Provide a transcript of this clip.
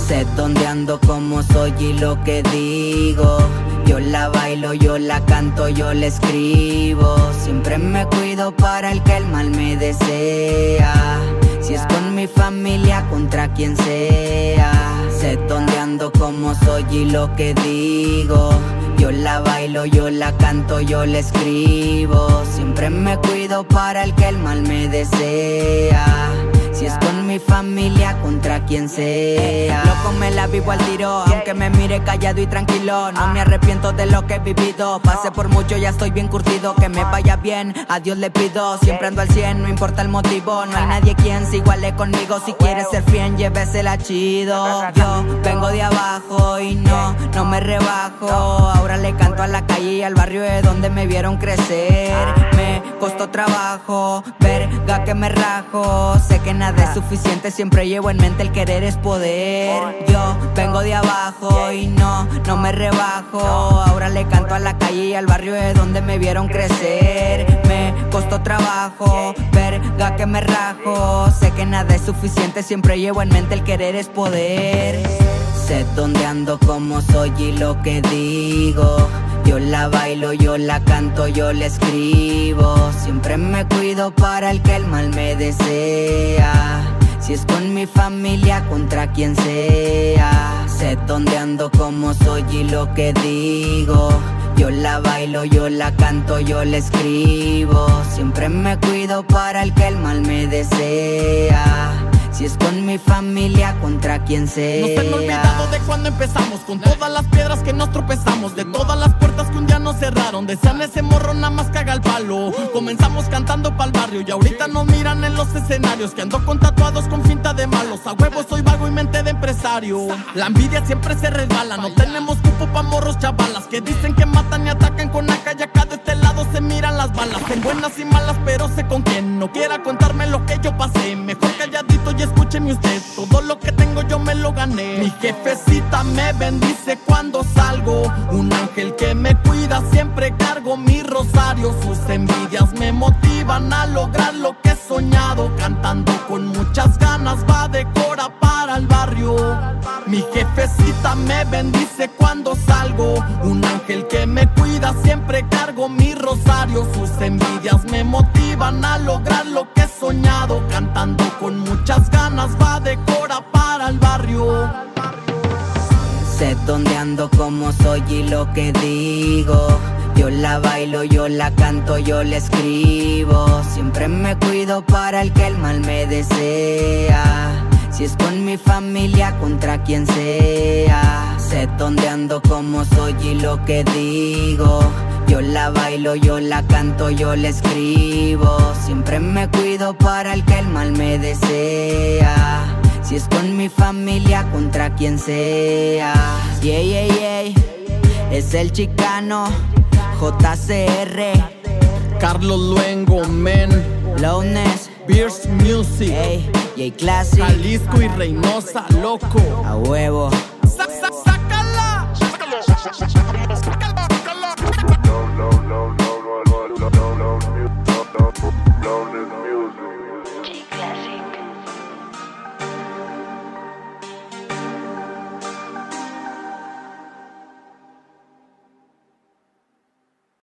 Sé dónde ando, cómo soy y lo que digo. Yo la bailo, yo la canto, yo la escribo. Siempre me cuido para el que el mal me desea. Si es con mi familia, contra quien sea. Sé dónde ando, cómo soy y lo que digo. Yo la bailo, yo la canto, yo la escribo. Siempre me cuido para el que el mal me desea. Si es con mi familia, contra quien sea. Loco, me la vivo al tiro, aunque me mire callado y tranquilo. No me arrepiento de lo que he vivido. Pasé por mucho, ya estoy bien curtido. Que me vaya bien, a Dios le pido. Siempre ando al 100, no importa el motivo. No hay nadie quien se iguale conmigo. Si quieres ser fiel, llévesela chido. Yo vengo de abajo y no me rebajo. Ahora le canto a la calle y al barrio de donde me vieron crecer. Me costó trabajo, verga que me rajo. Sé que nada es suficiente, siempre llevo en mente el querer es poder. Yo vengo de abajo y no me rebajo. Ahora le canto a la calle y al barrio de donde me vieron crecer. Me costó trabajo, verga que me rajo. Sé que nada es suficiente, siempre llevo en mente el querer es poder. Sé dónde ando, cómo soy y lo que digo. Yo la bailo, yo la canto, yo la escribo. Siempre me cuido para el que el mal me desea. Si es con mi familia, contra quien sea. Sé dónde ando, cómo soy y lo que digo. Yo la bailo, yo la canto, yo la escribo. Siempre me cuido para el que el mal me desea. Si es con mi familia, contra quien sea. No se han olvidado de cuando empezamos, con todas las piedras que nos tropezamos, de todas las puertas que un día nos cerraron. Desean ese morro nada más caga el palo. Comenzamos cantando pa'l barrio y ahorita nos miran en los escenarios. Que ando con tatuados con finta de malos. A huevo soy vago y mente de empresario. La envidia siempre se resbala. No tenemos cupo pa' morros chavalas que dicen que matan y atacan con AK. Y acá de este lado se miran las balas. En buenas y malas, pero sé con quién. No quiera contarme lo que yo pasé. Mejor calladito y escúcheme usted, todo lo que tengo yo me lo gané. Mi jefecita me bendice cuando salgo, un ángel que me cuida, siempre cargo mi rosario. Sus envidias me motivan a lograr lo que he soñado. Cantando con muchas ganas va de cora para el barrio. Mi jefecita me bendice cuando salgo, un ángel que me cuida, siempre cargo mi rosario. Sus envidias me motivan a lograr lo que he soñado. Cantando con muchas ganas va de cora para el barrio. Sé dónde ando, cómo soy y lo que digo. Yo la bailo, yo la canto, yo la escribo. Siempre me cuido para el que el mal me desea. Si es con mi familia, contra quien sea. Sé dónde ando, cómo soy y lo que digo. Yo la bailo, yo la canto, yo la escribo. Siempre me cuido para el que el mal me desea. Si es con mi familia, contra quien sea. Yeah, yeah, yeah. Es el Chicano, JCR, Carlos Luengo, men. Lowness, Beers Music, hey, J Classic, Jalisco y Reynosa, loco. a huevo. ¡Sácala!